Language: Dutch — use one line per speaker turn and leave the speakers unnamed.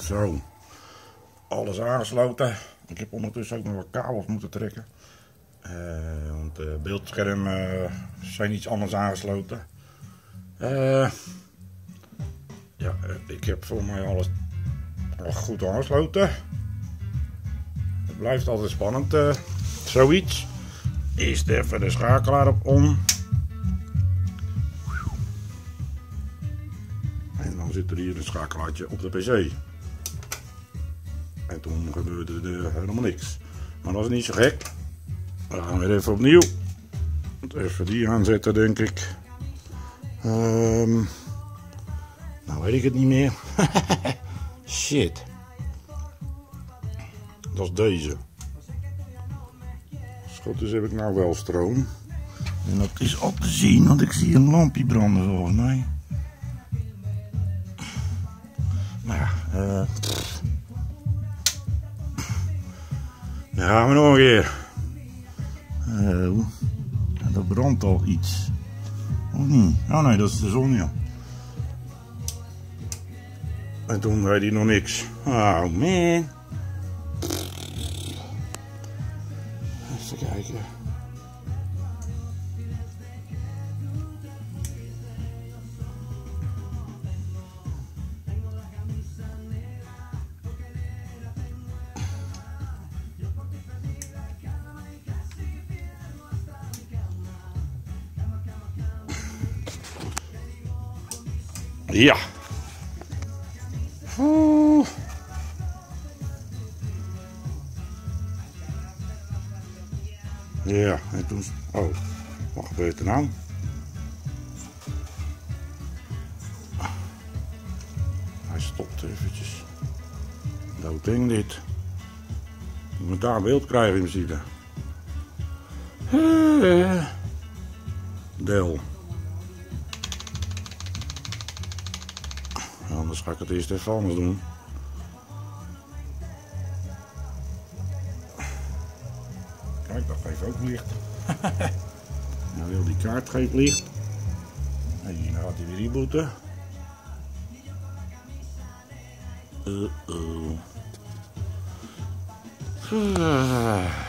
Zo, alles aangesloten. Ik heb ondertussen ook nog wat kabels moeten trekken. Want de beeldschermen zijn iets anders aangesloten. Ja, ik heb voor mij alles goed aangesloten. Het blijft altijd spannend, zoiets. Eerst even de schakelaar op on. En dan zit er hier een schakelaartje op de pc. En toen gebeurde er helemaal niks. Maar dat is niet zo gek. We gaan weer even opnieuw. Even die aanzetten, denk ik. Nou weet ik het niet meer. Shit. Dat is deze. Schot, dus heb ik nou wel stroom. En dat is al te zien, want ik zie een lampje branden volgens mij. Nou ja, dan gaan we nog een keer. Dat brandt al iets. Of niet? Oh nee, dat is de zon, ja. En toen deed hij nog niks. Oh man. Even kijken. Ja. Ja, en toen... Oh, wat gebeurt er nou? Hij stopt eventjes. Dat ding dit. Ik moet daar beeld krijgen in principe. Del. Anders ga ik het eerst even anders doen. Kijk, dat geeft ook licht. Nou wil die kaart geeft licht. En hier gaat hij weer rebooten. Uh-oh.